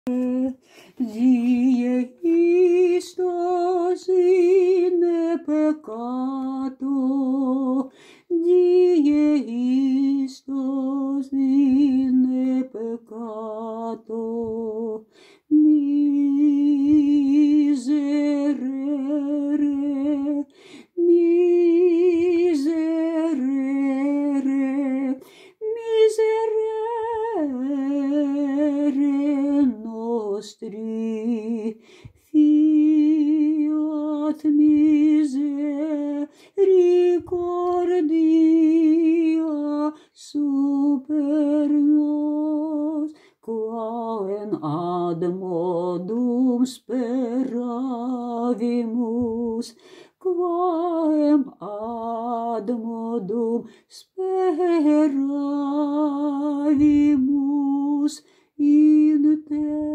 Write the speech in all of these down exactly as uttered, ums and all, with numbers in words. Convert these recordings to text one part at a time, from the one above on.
Die Christus in peccato, die Christus in peccato, miserere, miserere, miserere nostri, fiat misericordia super nos, quaen ad modum speravimus, quaem ad modum speravimus in te.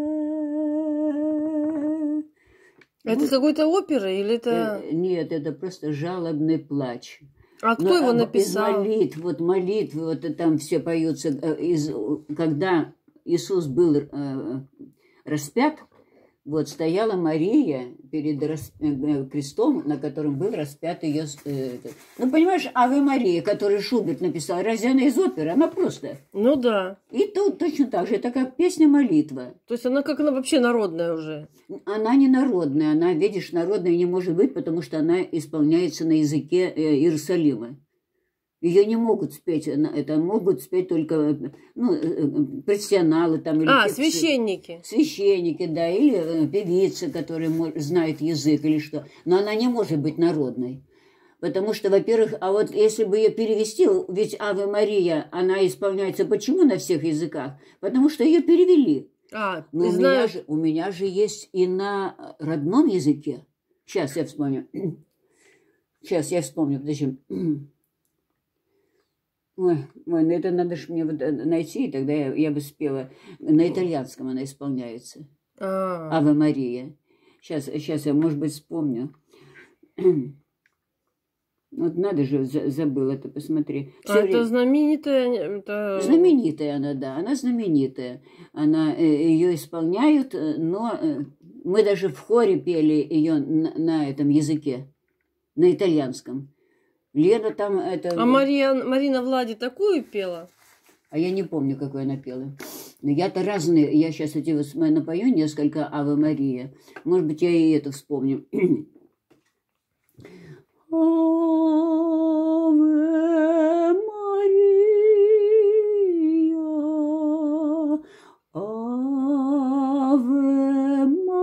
Это Вот. какой-то опера или это... Э, Нет, это просто жалобный плач. А кто Но, его а, Из написал? молитв, вот молитвы, вот и там все поются, э, из, когда Иисус был э, распят, вот стояла Мария перед рас- э, крестом, на котором был распят ее... э, этот. Ну, понимаешь, Аве Мария, который Шуберт написал, разве она из оперы? Она просто... Ну да. И тут точно так же, это как песня-молитва. То есть она как она вообще народная уже. Она не народная, она, видишь, народная не может быть, потому что она исполняется на языке э, Иерусалима. Ее не могут спеть, она- это могут спеть только ну, э, э, профессионалы там или А, певцы. священники. Священники, да, или э, певицы, которые мо- знают язык или что. Но она не может быть народной. Потому что, во-первых, а вот если бы ее перевести, ведь Аве Мария, она исполняется почему на всех языках? Потому что ее перевели. А, Но ты у меня, знаешь... же, у меня же есть и на родном языке. Сейчас я вспомню. Сейчас я вспомню, подожди. Ой, ой, ну это надо же мне вот найти, тогда я, я бы спела. На итальянском она исполняется. А, Ава Мария. Сейчас, сейчас я, может быть, вспомню. Вот надо же, за- забыла это, посмотри. а Всё это время- знаменитая... Это... Знаменитая она, да, она знаменитая. Она, э, ее исполняют, э, но э, мы даже в хоре пели ее на, на этом языке, на итальянском. Лена там это... А Мария, Марина Влади такую пела? А я не помню, какой она пела. Но я-то разные, я сейчас эти вот напою несколько Ава Мария. Может быть, я и это вспомню. Ave Maria, Ave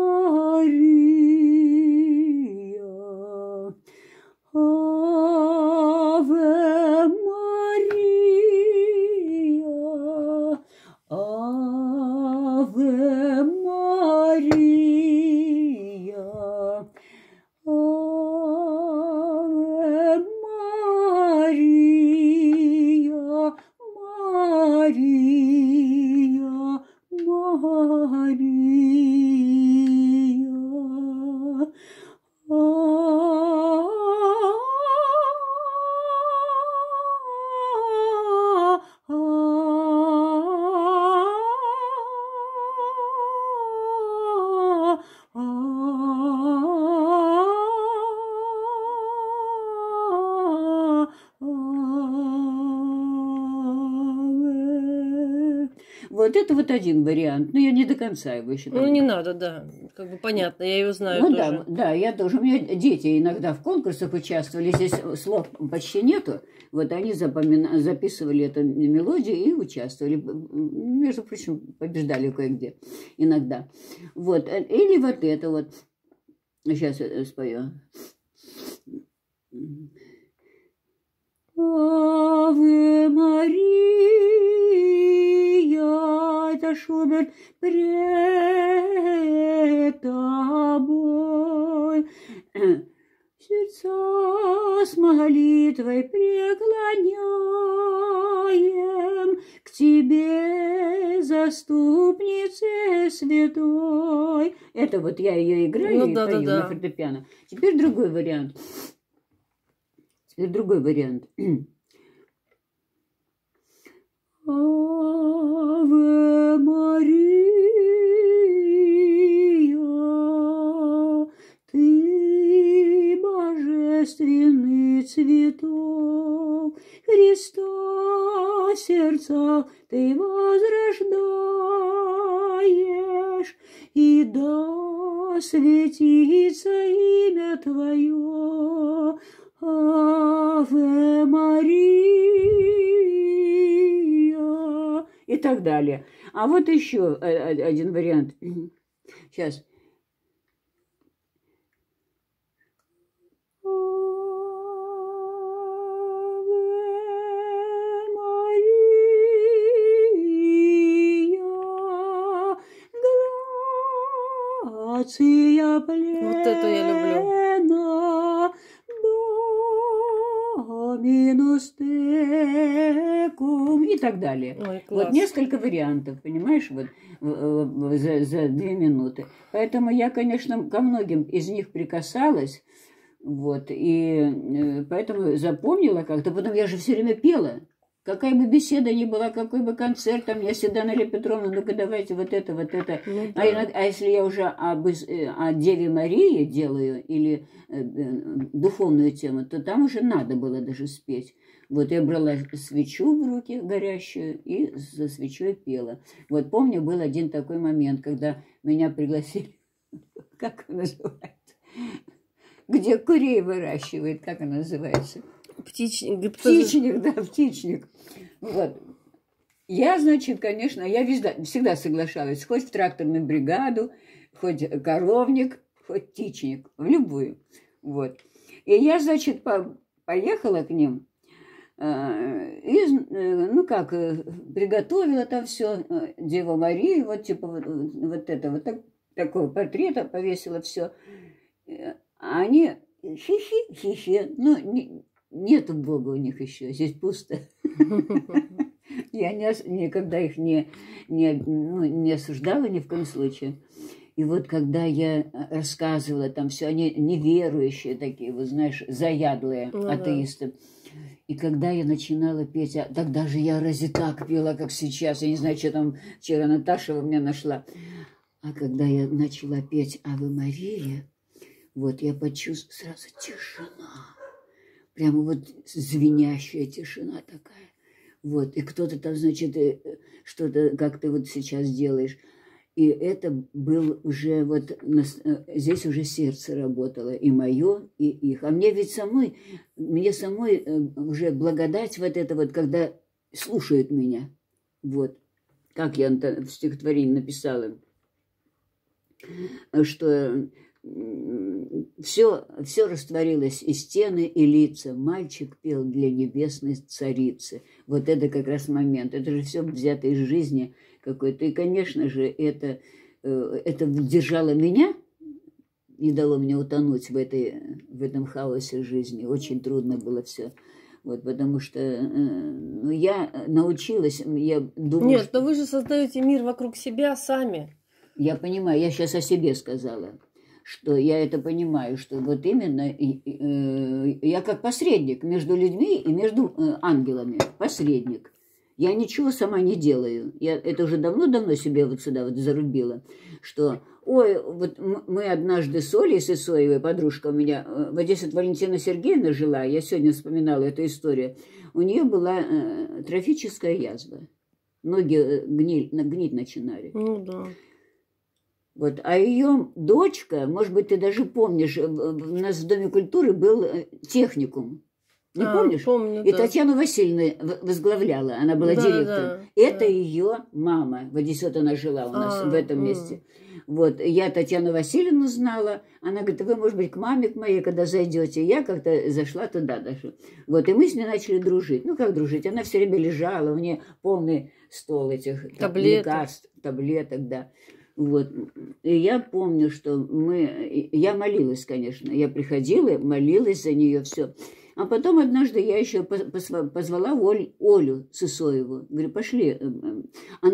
Maria, Ave Maria, Ave Maria, Ave Maria, Maria, Maria. Вот это вот один вариант. Но я не до конца его еще. Ну, не надо, да. Как бы понятно, я ее знаю Ну тоже. да, да, я тоже. У меня дети иногда в конкурсах участвовали, здесь слов почти нету. Вот они запомина... записывали эту мелодию и участвовали. Между прочим, побеждали кое-где иногда. Вот. Или вот это вот. Сейчас я спою. Аве Мария, это Шуберт, пред тобой. Сердца с молитвой преклоняем к тебе, заступнице святой. Это вот я ее играю Ну и да, да, пою да. на фортепиано. Теперь другой вариант. Теперь другой вариант. Аве Мария, цветов, Христа в сердцах ты возрождаешь, и да светится имя Твое, Аве Мария, и так далее. А вот еще один вариант. Сейчас. Вот эту я люблю. И так далее. Ой, вот несколько вариантов, понимаешь, вот за, за две минуты. Поэтому я, конечно, ко многим из них прикасалась, вот, и поэтому запомнила как-то. Потом я же все время пела. Какая бы беседа ни была, какой бы концерт, там, я всегда Наталья Петровна, ну-ка давайте вот это, вот это. Ну, да. а, а если я уже об, о Деве Марии делаю или э, духовную тему, то там уже надо было даже спеть. Вот я брала свечу в руки горящую и за свечой пела. Вот помню, был один такой момент, когда меня пригласили, как он называется, где курей выращивают, как он называется? Птичник. Птичник, да, птичник. Вот. Я, значит, конечно, я всегда, всегда соглашалась, хоть в тракторную бригаду, хоть коровник, хоть птичник, в любую. Вот. И я, значит, по поехала к ним, э, и, э, ну как, э, приготовила там все, э, Деву Марию, вот типа вот, вот это, вот так, такого портрета повесила все. А они хи-хи, хи-хи, ну, не, нету Бога у них еще, здесь пусто. Я не, никогда их не, не, ну, не осуждала ни в коем случае. И вот когда я рассказывала там все, они неверующие такие, вот знаешь, заядлые ну, атеисты. Да. И когда я начинала петь, а тогда же я разве так пела, как сейчас, я не знаю, что там вчера Наташа у меня нашла. А когда я начала петь «Аве Мария», вот я почувствовала сразу тишина. Прямо вот звенящая тишина такая. Вот, и кто-то там, значит, что-то, как ты вот сейчас делаешь. И это был уже вот, здесь уже сердце работало, и мое, и их. А мне ведь самой, мне самой уже благодать вот это вот, когда слушают меня. Вот, как я в стихотворении написала, что... Все, все растворилось, и стены, и лица. Мальчик пел для небесной царицы. Вот это как раз момент. Это же все взято из жизни какой-то. И, конечно же, это, это держало меня, не дало мне утонуть в, этой, в этом хаосе жизни. Очень трудно было все. Вот, потому что ну, я научилась, я думаю... Нет, что... но вы же создаете мир вокруг себя сами. Я понимаю, я сейчас о себе сказала. Что я это понимаю, что вот именно э, я как посредник между людьми и между э, ангелами. Посредник. Я ничего сама не делаю. Я это уже давно-давно себе вот сюда вот зарубила, что, ой, вот мы однажды с Олей Сысоевой, подружка у меня, в Одессе Валентина Сергеевна жила, я сегодня вспоминала эту историю, у нее была э, трофическая язва. Ноги гниль, гнить начинали. Ну да. Вот. А ее дочка, может быть, ты даже помнишь, у нас в Доме культуры был техникум. Не а, помнишь? Помню, и да. Татьяна Васильевна возглавляла, она была да, директором. Да, Это да. ее мама. В Одессе она жила у нас, а, в этом месте. Mm. Вот. Я Татьяну Васильевну знала. Она говорит, вы, может быть, к маме к моей, когда зайдете. Я как-то зашла туда даже. Вот. И мы с ней начали дружить. Ну, как дружить? Она все время лежала, у нее полный стол этих таблеток. лекарств, таблеток, да. Вот. И я помню, что мы... Я молилась, конечно. Я приходила, молилась за нее, все. А потом однажды я еще позвала Оль, Олю Сысоеву. Говорю, пошли. Она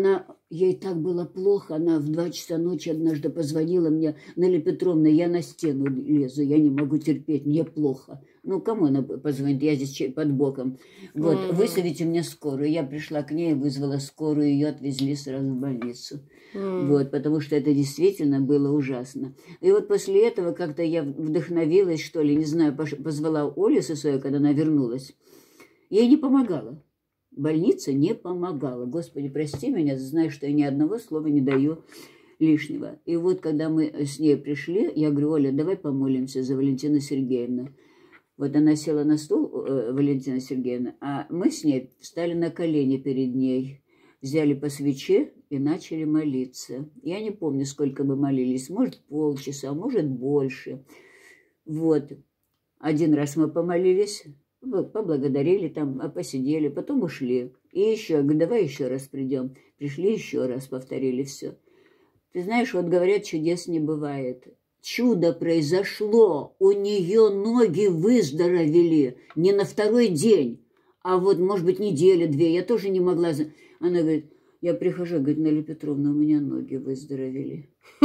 ей так было плохо, она в два часа ночи однажды позвонила мне: Нелли Петровна, я на стену лезу, я не могу терпеть, мне плохо. Ну, кому она позвонит, я здесь под боком. Вот, mm-hmm. вызовите мне скорую. Я пришла к ней, вызвала скорую, ее отвезли сразу в больницу. Mm-hmm. Вот, потому что это действительно было ужасно. И вот после этого как-то я вдохновилась, что ли, не знаю, позвала Олю со своей, когда она вернулась. Ей не помогала. Больница не помогала. Господи, прости меня, знаю, что я ни одного слова не даю лишнего. И вот, когда мы с ней пришли, я говорю: Оля, давай помолимся за Валентину Сергеевну. Вот она села на стул, э, Валентина Сергеевна, а мы с ней встали на колени перед ней, взяли по свече и начали молиться. Я не помню, сколько мы молились, может, полчаса, может, больше. Вот. Один раз мы помолились, поблагодарили там, посидели, потом ушли. И еще, я говорю, давай еще раз придем. Пришли еще раз, повторили все. Ты знаешь, вот говорят, чудес не бывает. Чудо произошло, у нее ноги выздоровели не на второй день, а вот, может быть, неделя-две. Я тоже не могла... Она говорит, я прихожу, говорит, Нелли Петровна, у меня ноги выздоровели.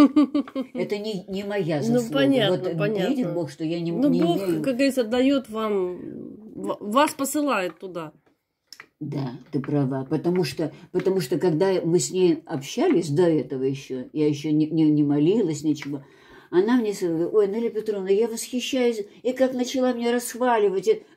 Это не, не моя заслуга. Ну, понятно, вот, понятно. Видит Бог, что я не, ну, не Бог, имею... как говорится, дает вам... Вас посылает туда. Да, ты права, потому что, потому что когда мы с ней общались до этого еще, я еще не, не, не молилась, ничего... Она мне сказала: ой, Нелли Петровна, я восхищаюсь, и как начала меня расхваливать. И...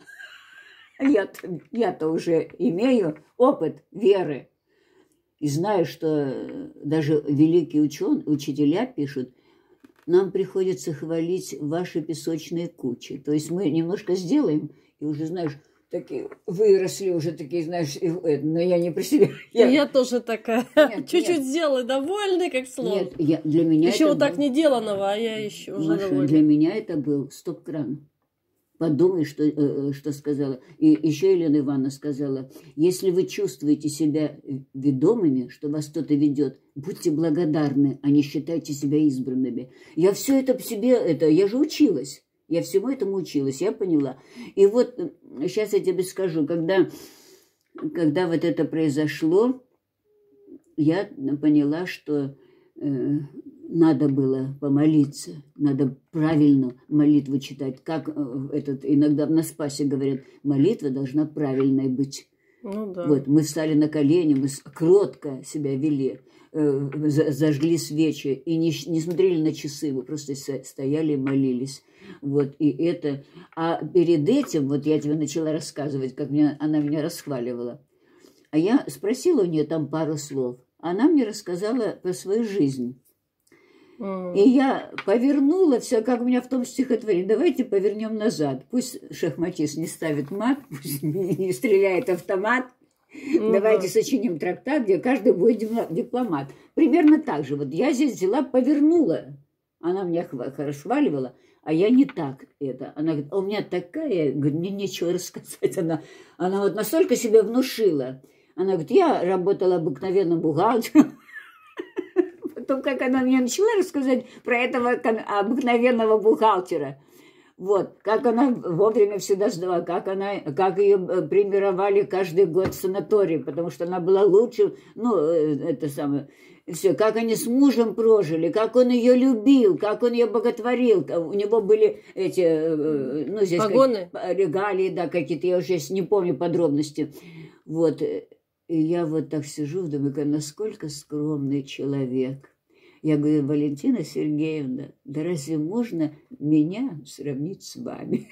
Я-то, я-то уже имею опыт веры. И знаю, что даже великие ученые, учителя пишут, нам приходится хвалить ваши песочные кучи. То есть мы немножко сделаем, и уже, знаешь, такие выросли уже такие, знаешь, но я не про себя. Я, я тоже такая. Чуть-чуть сделала, довольна, как слон. Нет, я, для меня еще это вот был... так не деланного, а я еще уже Маша, довольна. Для меня это был стоп-кран. Подумай, что, что сказала. И еще Елена Ивановна сказала: если вы чувствуете себя ведомыми, что вас кто-то ведет, будьте благодарны, а не считайте себя избранными. Я все это в себе, это, я же училась. Я всему этому училась, я поняла. И вот сейчас я тебе скажу, когда, когда вот это произошло, я поняла, что э, надо было помолиться, надо правильно молитву читать. Как э, этот, иногда на Спасе говорят, молитва должна правильной быть. Ну, да. Вот, мы встали на колени, мы кротко себя вели, э, зажгли свечи и не, не смотрели на часы, мы просто стояли и молились. Вот, и это... А перед этим, вот я тебе начала рассказывать, как меня, она меня расхваливала. А я спросила у нее там пару слов. Она мне рассказала про свою жизнь. Mm. И я повернула все, как у меня в том стихотворении. Давайте повернем назад. Пусть шахматист не ставит мат, пусть не стреляет автомат. Mm-hmm. Давайте сочиним трактат, где каждый будет дипломат. Примерно так же. Вот я здесь взяла, повернула. Она меня расхваливала. А я не так это. Она говорит, а у меня такая, говорит, мне нечего рассказать. Она, она вот настолько себя внушила. Она говорит, я работала обыкновенным бухгалтером. Потом, как она мне начала рассказать про этого обыкновенного бухгалтера. Вот, как она вовремя всегда сдала, как, она, как ее премировали каждый год в санатории, потому что она была лучше, ну, это самое... Все, как они с мужем прожили, как он ее любил, как он ее боготворил. У него были эти, ну, здесь погоны, как, регалии, да, какие-то, я уже не помню подробности. Вот, и я вот так сижу, думаю, насколько скромный человек. Я говорю, Валентина Сергеевна, да разве можно меня сравнить с вами?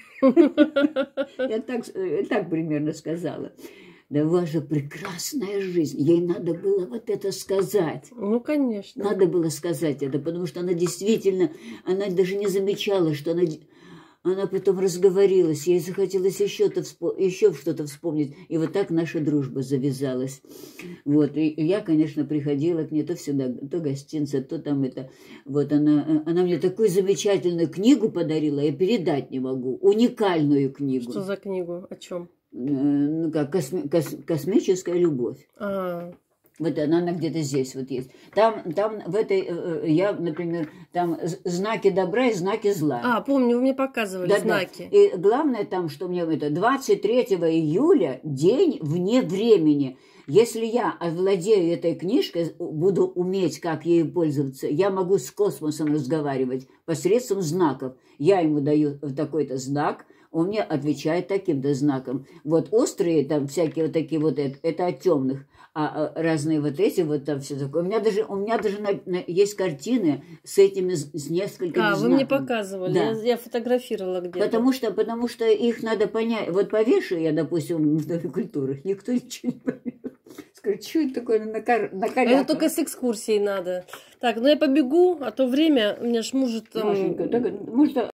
Я так примерно сказала. Да у вас же прекрасная жизнь. Ей надо было вот это сказать. Ну, конечно. Надо было сказать это, потому что она действительно, она даже не замечала, что она, она потом разговорилась. Ей захотелось еще-то еще что-то вспомнить. И вот так наша дружба завязалась. Вот. И я, конечно, приходила к ней то всегда, то гостинца, то там это. Вот она, она мне такую замечательную книгу подарила, я передать не могу. Уникальную книгу. Что за книгу? О чем? Ну как, косми, кос, космическая любовь. А. Вот она, она где-то здесь вот есть. Там, там в этой, я, например, там знаки добра и знаки зла. А, помню, вы мне показывали да, знаки. Да. И главное там, что мне это двадцать третьего июля, день вне времени. Если я овладею этой книжкой, буду уметь, как ею пользоваться, я могу с космосом разговаривать посредством знаков. Я ему даю такой-то знак, он мне отвечает таким-то знаком. Вот острые там всякие вот такие вот, это, это от темных, а разные вот эти вот там все такое. У меня даже, у меня даже на, на, есть картины с этими, с несколькими а, знаками. Вы мне показывали, да. я, я фотографировала где-то. Потому что, потому что их надо понять. Вот повешу я, допустим, в Доме культуры, никто ничего не поймет. Скажу, что это такое на, кор... на коряках? Это только с экскурсией надо. Так, ну я побегу, а то время, у меня ж может... Там... Машенька, так, может,